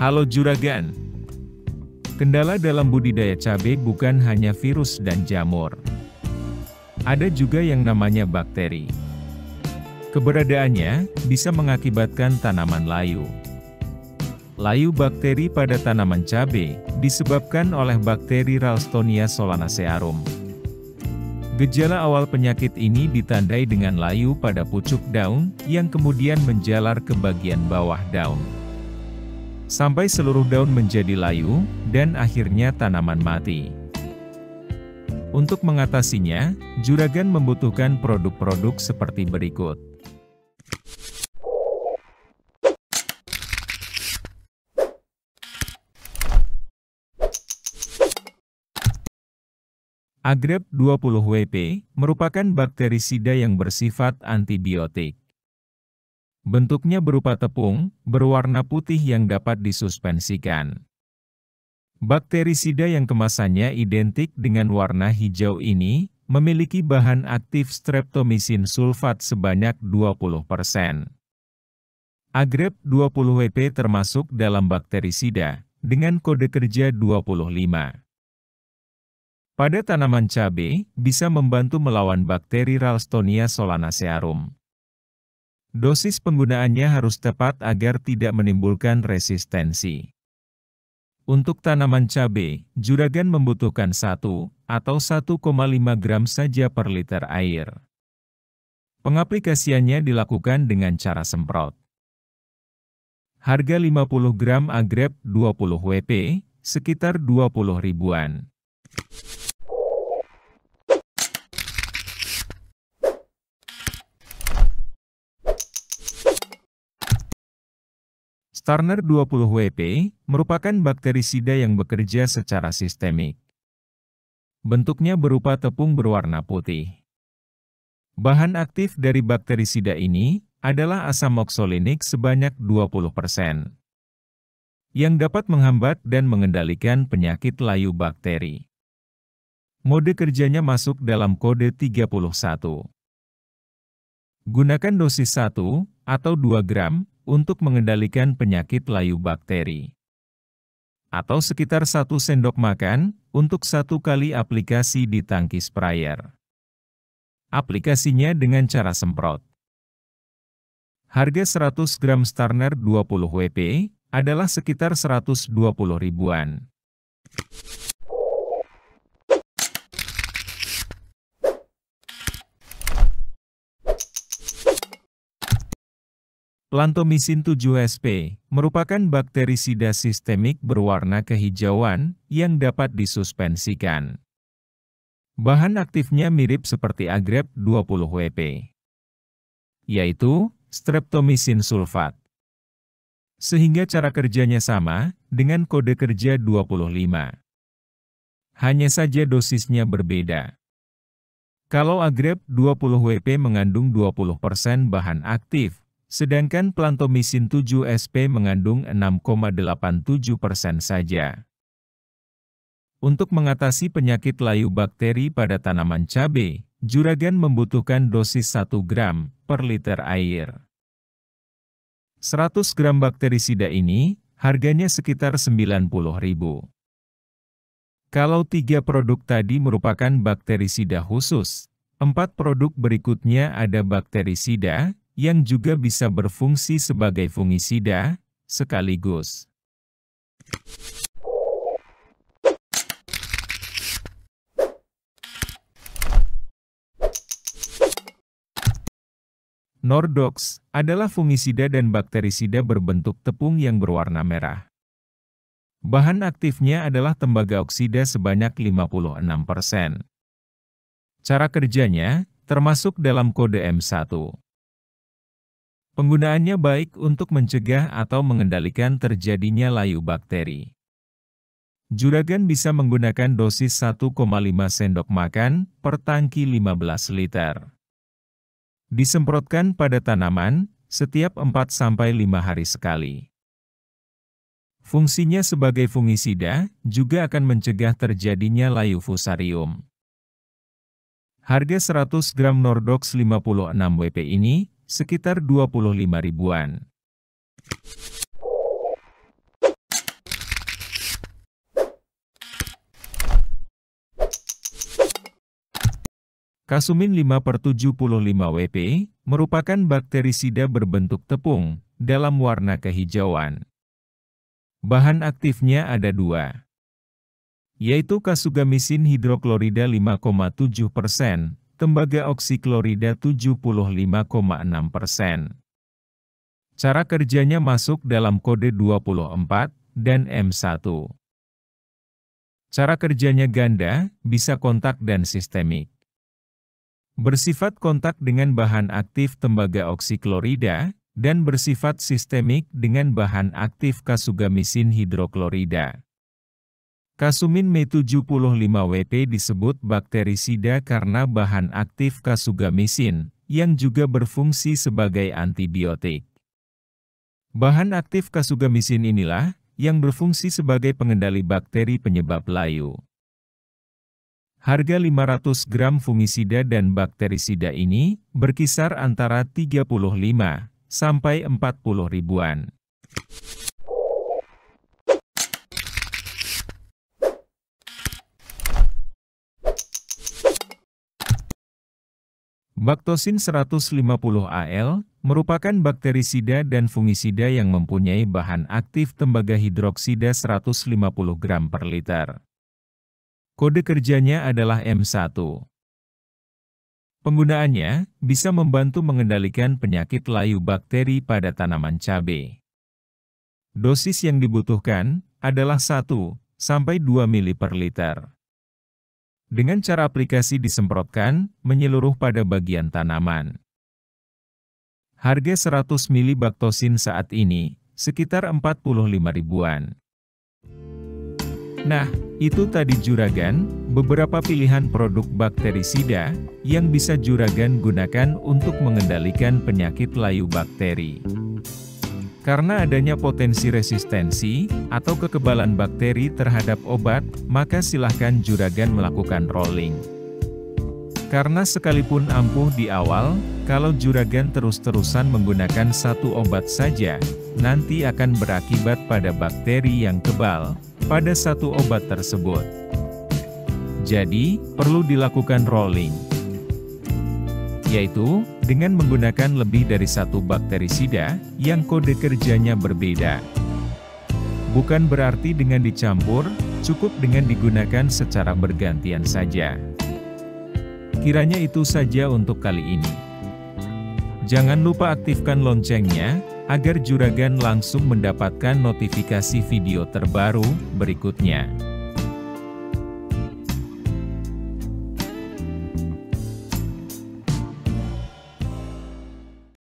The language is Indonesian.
Halo Juragan. Kendala dalam budidaya cabai bukan hanya virus dan jamur. Ada juga yang namanya bakteri. Keberadaannya bisa mengakibatkan tanaman layu. Layu bakteri pada tanaman cabai disebabkan oleh bakteri Ralstonia solanacearum. Gejala awal penyakit ini ditandai dengan layu pada pucuk daun yang kemudian menjalar ke bagian bawah daun. Sampai seluruh daun menjadi layu, dan akhirnya tanaman mati. Untuk mengatasinya, Juragan membutuhkan produk-produk seperti berikut. Agrep 20WP merupakan bakterisida yang bersifat antibiotik. Bentuknya berupa tepung, berwarna putih yang dapat disuspensikan. Bakterisida yang kemasannya identik dengan warna hijau ini, memiliki bahan aktif streptomycin sulfat sebanyak 20%. Agrep 20WP termasuk dalam bakterisida, dengan kode kerja 25. Pada tanaman cabai, bisa membantu melawan bakteri Ralstonia solanacearum. Dosis penggunaannya harus tepat agar tidak menimbulkan resistensi. Untuk tanaman cabai, Juragan membutuhkan 1 atau 1,5 gram saja per liter air. Pengaplikasiannya dilakukan dengan cara semprot. Harga 50 gram Agrep 20WP, sekitar 20 ribuan. Starner 20WP merupakan bakterisida yang bekerja secara sistemik. Bentuknya berupa tepung berwarna putih. Bahan aktif dari bakterisida ini adalah asam oksalinik sebanyak 20%, yang dapat menghambat dan mengendalikan penyakit layu bakteri. Mode kerjanya masuk dalam kode 31. Gunakan dosis 1 atau 2 gram untuk mengendalikan penyakit layu bakteri. Atau sekitar 1 sendok makan untuk 1 kali aplikasi di tangki sprayer. Aplikasinya dengan cara semprot. Harga 100 gram Starner 20WP adalah sekitar 120 ribuan. Plantomycin 7-SP merupakan bakterisida sistemik berwarna kehijauan yang dapat disuspensikan. Bahan aktifnya mirip seperti Agrep 20WP, yaitu streptomycin sulfat. Sehingga cara kerjanya sama dengan kode kerja 25. Hanya saja dosisnya berbeda. Kalau Agrep 20WP mengandung 20% bahan aktif, sedangkan Plantomycin 7-SP mengandung 6,87% saja. Untuk mengatasi penyakit layu bakteri pada tanaman cabai, Juragan membutuhkan dosis 1 gram per liter air. 100 gram bakterisida ini, harganya sekitar 90.000. Kalau 3 produk tadi merupakan bakterisida khusus, 4 produk berikutnya ada bakterisida, yang juga bisa berfungsi sebagai fungisida, sekaligus. Nordox adalah fungisida dan bakterisida berbentuk tepung yang berwarna merah. Bahan aktifnya adalah tembaga oksida sebanyak 56%. Cara kerjanya, termasuk dalam kode M1. Penggunaannya baik untuk mencegah atau mengendalikan terjadinya layu bakteri. Juragan bisa menggunakan dosis 1,5 sendok makan per tangki 15 liter. Disemprotkan pada tanaman setiap 4-5 hari sekali. Fungsinya sebagai fungisida juga akan mencegah terjadinya layu fusarium. Harga 100 gram Nordox 56WP ini sekitar 25 ribuan. Kasumin 5/75 WP, merupakan bakterisida berbentuk tepung, dalam warna kehijauan. Bahan aktifnya ada dua, yaitu kasugamisin hidroklorida 5,7%, tembaga oksiklorida 75,6%. Cara kerjanya masuk dalam kode 24 dan M1. Cara kerjanya ganda, bisa kontak dan sistemik. Bersifat kontak dengan bahan aktif tembaga oksiklorida, dan bersifat sistemik dengan bahan aktif kasugamisin hidroklorida. Kasumin Me75WP disebut bakterisida karena bahan aktif kasugamisin, yang juga berfungsi sebagai antibiotik. Bahan aktif kasugamisin inilah yang berfungsi sebagai pengendali bakteri penyebab layu. Harga 500 gram fungisida dan bakterisida ini berkisar antara 35 sampai 40 ribuan. Baktosin 150 AL merupakan bakterisida dan fungisida yang mempunyai bahan aktif tembaga hidroksida 150 gram per liter. Kode kerjanya adalah M1. Penggunaannya bisa membantu mengendalikan penyakit layu bakteri pada tanaman cabai. Dosis yang dibutuhkan adalah 1-2 mili per liter. Dengan cara aplikasi disemprotkan, menyeluruh pada bagian tanaman. Harga 100 mili baktosin saat ini, sekitar 45 ribuan. Nah, itu tadi Juragan, beberapa pilihan produk bakterisida, yang bisa Juragan gunakan untuk mengendalikan penyakit layu bakteri. Karena adanya potensi resistensi, atau kekebalan bakteri terhadap obat, maka silahkan Juragan melakukan rolling. Karena sekalipun ampuh di awal, kalau Juragan terus-terusan menggunakan satu obat saja, nanti akan berakibat pada bakteri yang kebal pada satu obat tersebut. Jadi, perlu dilakukan rolling, yaitu dengan menggunakan lebih dari satu bakterisida yang kode kerjanya berbeda. Bukan berarti dengan dicampur, cukup dengan digunakan secara bergantian saja. Kiranya itu saja untuk kali ini. Jangan lupa aktifkan loncengnya, agar Juragan langsung mendapatkan notifikasi video terbaru berikutnya.